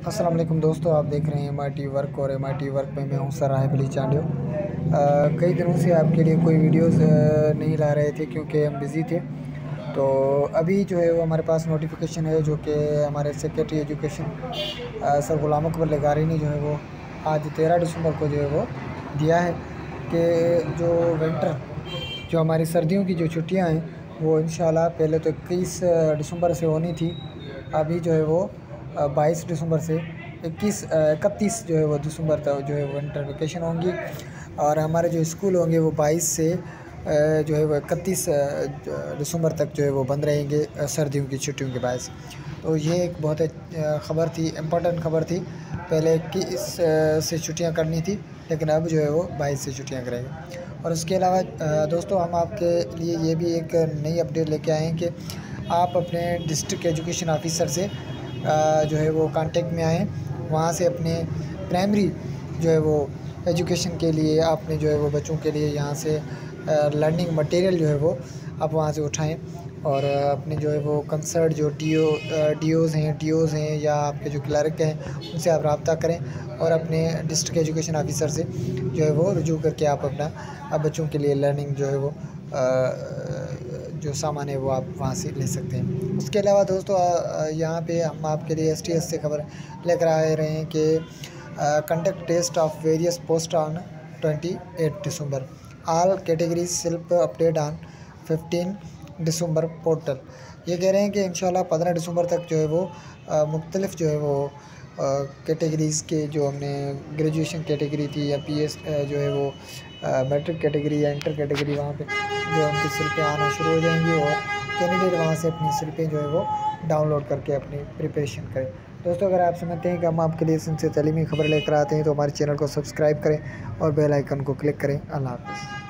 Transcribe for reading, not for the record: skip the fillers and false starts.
अस्सलाम वालेकुम दोस्तों, आप देख रहे हैं MIT वर्क और MIT वर्क में मैं हूं सर राहिब अली चांडियो। कई दिनों से आपके लिए कोई वीडियोस नहीं ला रहे थे क्योंकि हम बिज़ी थे। तो अभी जो है वो हमारे पास नोटिफिकेशन है जो कि हमारे secretary education sir Ghulam Akbar Lagari ने जो है वो आज 13 दिसंबर को जो है वो दिया है कि जो विंटर जो हमारी सर्दियों की जो छुट्टियां हैं वो इंशाल्लाह पहले तो 21 दिसंबर से होनी थी। अभी जो है वो 22 दिसंबर से 31 जो है वो दिसंबर तक जो है विंटर वेकेशन होंगी और हमारे जो स्कूल होंगे वो 22 से जो है वो 31 दिसंबर तक जो है वो बंद रहेंगे सर्दियों की छुट्टियों के बाद। तो ये एक बहुत ख़बर थी, इम्पोर्टेंट ख़बर थी। पहले 21 से छुट्टियां करनी थी लेकिन अब जो है वो 22 से छुट्टियां करेंगे। और उसके अलावा दोस्तों हम आपके लिए ये भी एक नई अपडेट लेके आए हैं कि आप अपने डिस्ट्रिक्ट एजुकेशन ऑफिसर से जो है वो कांटेक्ट में आएँ। वहाँ से अपने प्राइमरी जो है वो एजुकेशन के लिए आपने जो है वो बच्चों के लिए यहाँ से लर्निंग मटेरियल जो है वो आप वहाँ से उठाएँ और अपने जो है वो कंसर्ट जो डीओज़ हैं या आपके जो क्लर्क हैं उनसे आप रब्ता करें और अपने डिस्ट्रिक्ट एजुकेशन ऑफिसर से जो है वो रुजू करके आप अपना बच्चों के लिए लर्निंग जो है वो जो सामान है वो आप वहाँ से ले सकते हैं। उसके अलावा दोस्तों यहाँ पे हम आपके लिए STS से खबर लेकर आ रहे हैं कि conduct test of various post on 28 December, all categories self update on 15 December portal. ये कह रहे हैं कि इंशाल्लाह 15 दिसंबर तक जो है वो मुख्तलिफ जो है वो कैटेगरीज़ के जो हमने ग्रेजुएशन कैटेगरी थी या PS जो है वो मैट्रिक कैटेगरी या इंटर कैटेगरी वहाँ पे जो उनकी स्लिपें आना शुरू हो जाएंगी और कैंडिडेट वहाँ से अपनी स्लिपें जो है वो डाउनलोड करके अपनी प्रिपरेशन करें। दोस्तों अगर आप समझते हैं कि हम आपके लिए इनसे तलीमी खबर लेकर आते हैं तो हमारे चैनल को सब्सक्राइब करें और बेल आइकन को क्लिक करें। अल्लाह हाफ़िज़।